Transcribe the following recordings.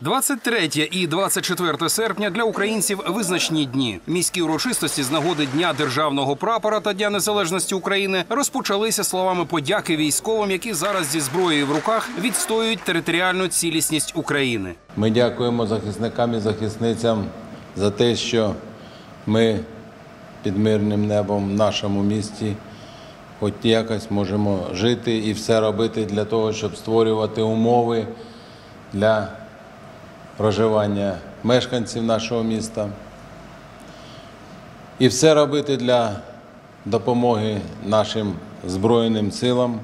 23 і 24 серпня для українців – визначні дні. Міські урочистості з нагоди Дня державного прапора та Дня незалежності України розпочалися словами подяки військовим, які зараз зі зброєю в руках відстоюють територіальну цілісність України. Ми дякуємо захисникам і захисницям за те, що ми під мирним небом в нашому місті хоч якось можемо жити і все робити для того, щоб створювати умови для проживання мешканців нашого міста. І все робити для допомоги нашим Збройним силам.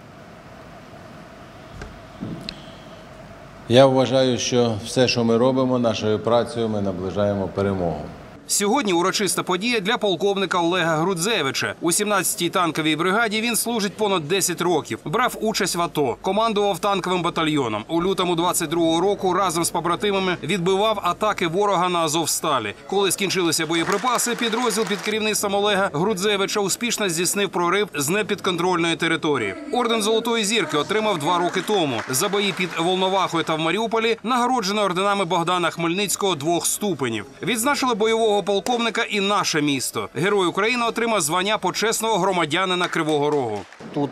Я вважаю, що все, що ми робимо, нашою працею ми наближаємо перемогу. Сьогодні урочиста подія для полковника Олега Грудзевича. У 17-й танковій бригаді він служить понад 10 років. Брав участь в АТО, командував танковим батальйоном. У лютому 22-го року разом з побратимами відбивав атаки ворога на Азовсталі. Коли скінчилися боєприпаси, підрозділ під керівництвом Олега Грудзевича успішно здійснив прорив з непідконтрольної території. Орден Золотої Зірки отримав 2 роки тому. За бої під Волновахою та в Маріуполі нагороджено орденами Богдана Хмельницького 2 ступенів. Відзначили бойового полковника і наше місто. Герой України отримав звання почесного громадянина Кривого Рогу. Тут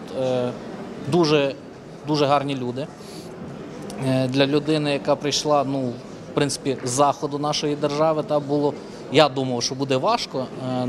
дуже гарні люди. Для людини, яка прийшла, в принципі, з заходу нашої держави, я думав, що буде важко.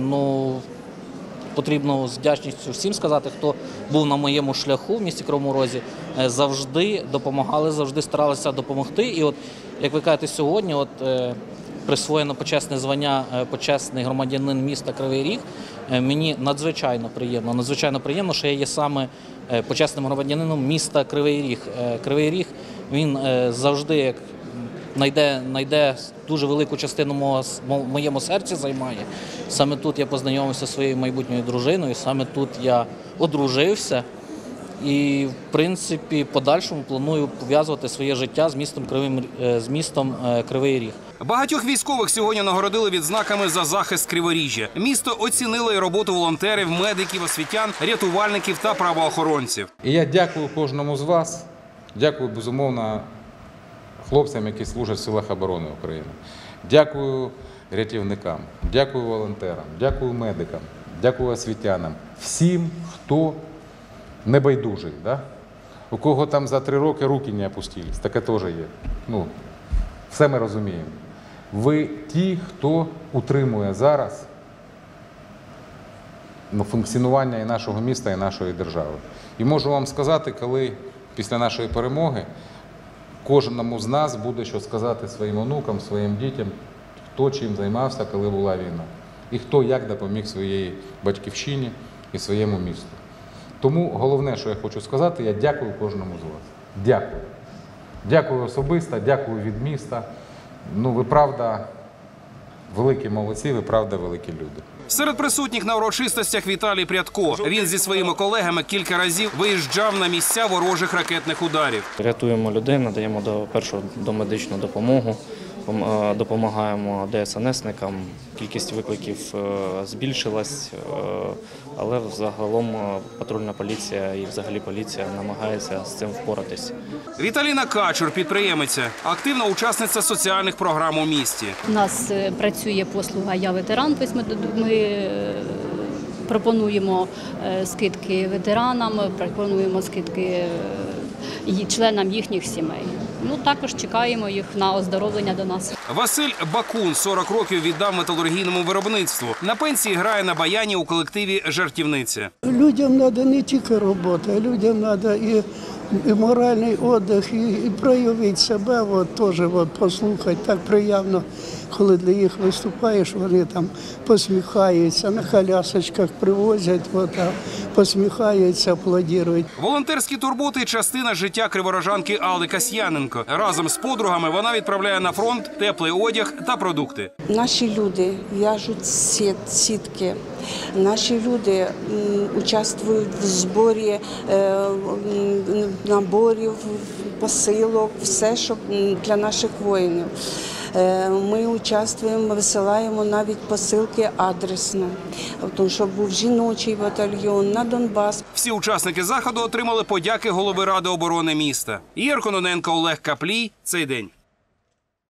Потрібно з вдячністю всім сказати, хто був на моєму шляху в місті Кривому Розі, завжди допомагали, завжди старалися допомогти. І от, як ви кажете, сьогодні присвоєно почесне звання «Почесний громадянин міста Кривий Ріг». Мені надзвичайно приємно, що я є саме почесним громадянином міста Кривий Ріг. Кривий Ріг, він завжди знайде дуже велику частину в моєму серці займає. Саме тут я познайомився зі своєю майбутньою дружиною, саме тут я одружився. І, в принципі, подальшому планую пов'язувати своє життя з містом Кривий Ріг. Багатьох військових сьогодні нагородили відзнаками за захист Криворіжжя. Місто оцінило і роботу волонтерів, медиків, освітян, рятувальників та правоохоронців. І я дякую кожному з вас. Дякую, безумовно, хлопцям, які служать в силах оборони України. Дякую рятівникам, дякую волонтерам, дякую медикам, дякую освітянам. Всім, хто небайдужий, да? У кого там за 3 роки руки не опустились, таке теж є. Все ми розуміємо. Ви ті, хто утримує зараз функціонування і нашого міста, і нашої держави. І можу вам сказати, коли після нашої перемоги кожному з нас буде що сказати своїм онукам, своїм дітям, хто чим займався, коли була війна. І хто як допоміг своїй батьківщині і своєму місту. Тому головне, що я хочу сказати, я дякую кожному з вас. Дякую. Дякую особисто, дякую від міста. Ви правда великі молодці, ви правда великі люди. Серед присутніх на урочистостях Віталій Прядко. Він зі своїми колегами кілька разів виїжджав на місця ворожих ракетних ударів. Рятуємо людей, надаємо першу домедичну допомогу, допомагаємо ДСНСникам. Кількість викликів збільшилась, але загалом патрульна поліція і взагалі поліція намагається з цим впоратись. Віталіна Качур – підприємиця, активна учасниця соціальних програм у місті. У нас працює послуга «Я ветеран», тобто ми пропонуємо скидки ветеранам, пропонуємо скидки членам їхніх сімей. Також чекаємо їх на оздоровлення до нас. Василь Бакун 40 років віддав металургійному виробництву. На пенсії грає на баяні у колективі «Жартівниця». Людям треба не тільки робота, людям треба і моральний відпочинок, і проявити себе, теж послухати. Так приємно, коли для їх виступаєш, вони там посміхаються, на колясочках привозять, посміхаються, аплодують. Волонтерські турботи – частина життя криворожанки Алли Касьяненко. Разом з подругами вона відправляє на фронт теплий одяг та продукти. Наші люди в'яжуть сітки, наші люди участвують в зборі наборів, посилок, все, що для наших воїнів. Ми участвуємо, висилаємо навіть посилки адресно, тому що був жіночий батальйон на Донбас. Всі учасники заходу отримали подяки голови Ради оборони міста. Ігор Кононенко, Олег Каплій. Цей день.